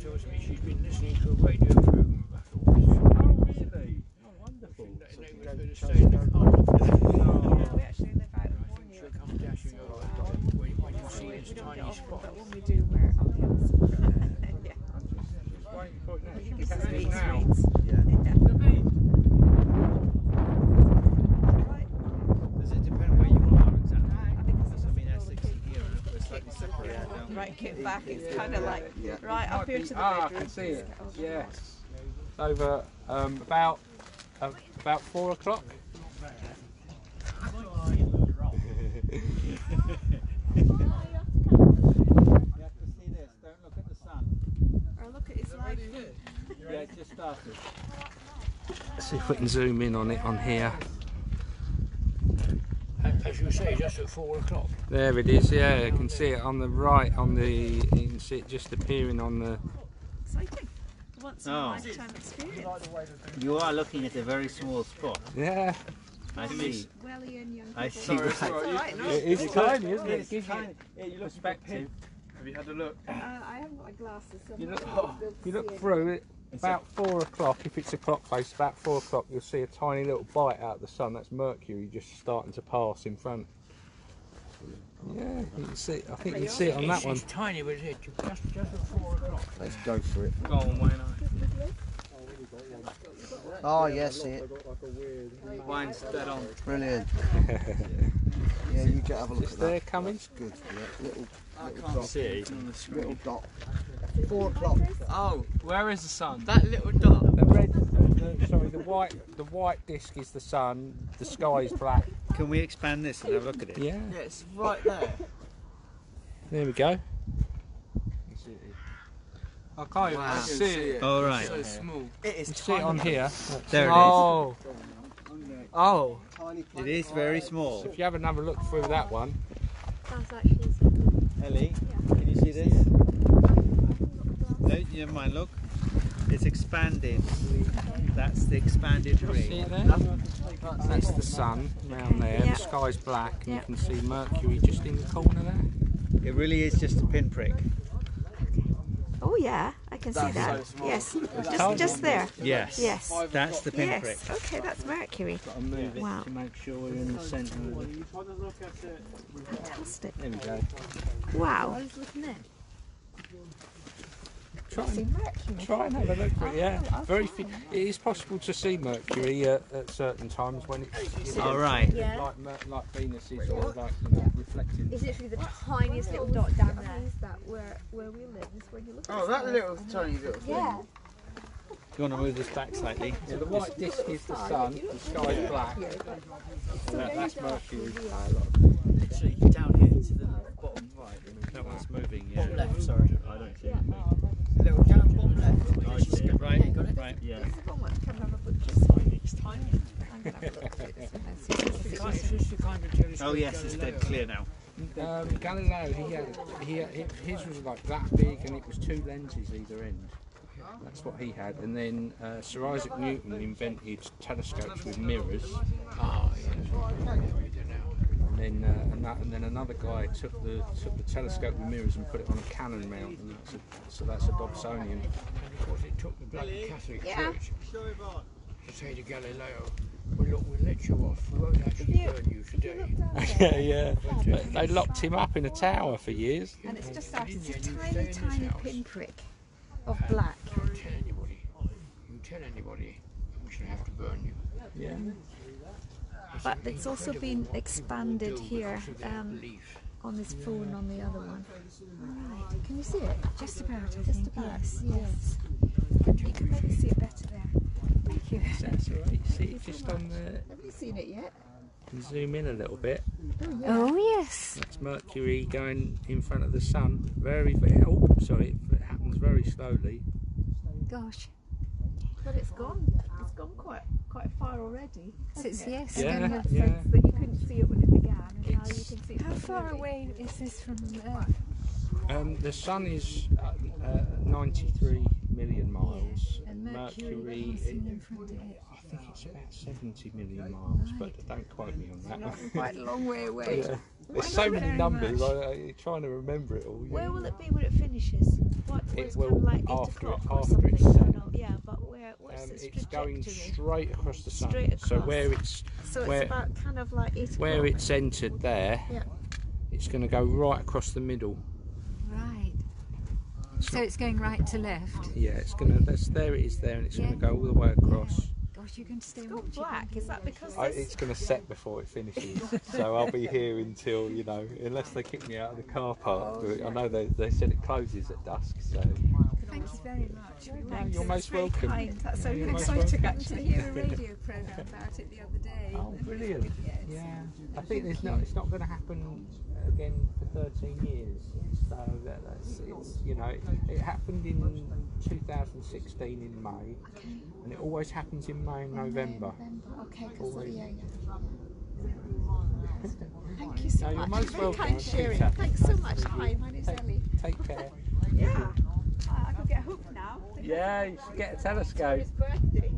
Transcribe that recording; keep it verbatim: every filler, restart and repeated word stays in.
tells me she's been listening to a radio program about all this. Oh, really? Oh, wonderful. So So they you were go going to to stay in the car. Yeah, we actually live out in I think she'll come dash you so, when, when you uh, see we, this we don't tiny get often, spot. but when we do, we're on hills. Yeah. just waiting for it now. She Give can us catch the it speed now. streets. Yeah. Right. Does it depend where you are exactly? I think this is I mean, Essex and here are slightly separated, don't they? right, kick back. It's kind of like Yeah. right up here to the Ah, I bedroom. can see it. Yes. Over um, about uh, about four o'clock. You have to see this. Don't look at the sun. Or look at his life. Yeah, it just started. Let's see if we can zoom in on it on here. As you say, just at four o'clock. There it is. Yeah, you can see it on the right. On the you can see it just appearing on the. Exciting. Once in a Oh. lifetime experience. You are looking at a very small spot. Yeah, I see. Welly and young I people. see. It's all right, no? it is tiny, isn't it? It's It gives you tiny. Yeah, you look perspective. Have you had a look? Uh, I haven't got my glasses, so I'm You not look, gonna be able to you see look it. through it. About four o'clock, if it's a clock face, about four o'clock, you'll see a tiny little bite out of the sun. That's Mercury just starting to pass in front. Yeah, you can see. I think you can see it on that one. It's tiny, but it's just, just at four o'clock. Let's go for it. Go on, Wayne. Oh, yes, see it. Wine's dead on. Brilliant. Yeah, you get have a look Just at there that. coming. That's good. Yeah, little, I little can't dot. see it on the screen. Little dot. Four o'clock. Oh, where is the sun? That little dot. The red, the, the, sorry, the white, the white disc is the sun. The sky is black. Can we expand this and have a look at it? Yeah. Yeah, it's right there. There we go. I can't even Wow. see it. All right. So small. It is You see it on here. There it is. Oh. Oh. Tiny It is very small. If you have another look through that one. That's actually Ellie, can you see this? No, never mind, look. It's expanded. That's the expanded See ring. it there? That's the sun round there. Yeah. The sky's black, and Yeah. you can see Mercury just in the corner there. It really is just a pinprick. Oh yeah, I can see that. Yes, just just there. Yes. Yes. That's the pinprick. Yes. Okay, that's Mercury. Got to move it Wow. to make sure we're in the centre of it. Fantastic. There we go. Wow. I was looking there. Try See and, Mercury. try and have a look at it, yeah. Oh, Very okay. few, it is possible to see Mercury uh, at certain times when it's you know, All right. Yeah. like, Mer- like Venus is or like you know, reflecting. It's literally the tiniest little dot down there. Is that where where we live? Is where you look. Oh, that little tiny little thing. Yeah. You want to move this back slightly? Yeah, the white disc is the sun, the sky is black. And that, that's Mercury. Literally down here to the bottom right. That one's moving, yeah. Bottom left, sorry. I don't see it. Little down bottom left. I see it. Right, right, yeah. Come have a look. It's tiny. I'm gonna have a look at this. Let's see if it's It's like- it's just the kind of telescope Oh yes, it's Galileo dead clear now. Um, Galileo, he had, he had, his was like that big, and it was two lenses either end. That's what he had. And then uh, Sir Isaac Newton invented telescopes with mirrors. Ah, yes. Yeah, we do now. And then, uh, and, that, and then another guy took the took the telescope with mirrors and put it on a cannon mount, and that's a, so that's a Dobsonian. Of course, it took the Black Catholic Yeah. Church to say to Galileo, well, look, we'll let you off. We won't actually burn you today. yeah, yeah. But they locked him up in a tower for years. And it's just that. It's a tiny, tiny pinprick of black. Don't tell anybody. You tell anybody, we shall have to burn you. Yeah. But it's also been expanded here um, Leaf. on this phone on the other one. Alright, can you see it? Just about, I think. Yes, yes. You can maybe see it better there. Thank you. That's all right. You see it just on the. Have you seen it yet? You zoom in a little bit. Oh yes. That's Mercury going in front of the sun. Very, very. Oh, sorry. It happens very slowly. Gosh. But it's gone. It's gone quite quite far already. It's yes. Yeah, In the yeah. sense that you couldn't see it when it began, and now you It's- can see it. How far clearly. away is this from Earth? Um, the sun is uh, uh, ninety-three million miles. And Mercury, Mercury, passing it- in front of it. I think it's about seventy million miles, but don't quote me on that. Quite a long way away. Yeah. There's so many very numbers. much. I, I, you're trying to remember it all. you Where know. will it be when it finishes? What, It it's will kind of like eight after it- o'clock or after something. it's I set. don't know. Yeah, but where? What's Um, its it's going trajectory? straight across the sun. Straight So across. where it's So it's where about kind of like eight where o'clock. it's entered there, Yeah. it's going to go right across the middle. Right. So it's going right to left. Yeah, it's going to. That's there. It is there, and it's Yeah. going to go all the way across. Gosh, you're going to stay It's and got watch it. black. Is that because I, this? it's going to set before it finishes, so I'll be here until, you know, unless they kick me out of the car park. But I know they, they said it closes at dusk, so Thank you very much. no, you're most welcome. Kind. That's so Yeah, you're most exciting, welcome. To actually. hear a radio programme about it the other day. Oh, brilliant! Yes. Yeah, I think there's not. It's not going to happen again for thirteen years. So that, that's it's you know it, it happened in two thousand sixteen in May, and it always happens in May and November. Okay, because Always. yeah, Thank you so No, you're much. most Very welcome. kind It's sharing. good Thanks so much. Hi, my name's Take, Ellie. take care. Yeah. I could get hooked now. Yeah, you should get a telescope. His birthday.